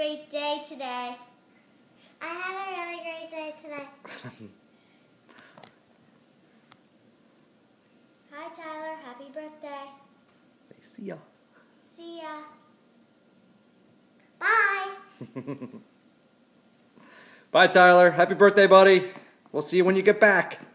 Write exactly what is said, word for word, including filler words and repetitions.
great day today. I had a really great day today. Hi, Tyler. Happy birthday. Say see ya. See ya. Bye. Bye, Tyler. Happy birthday, buddy. We'll see you when you get back.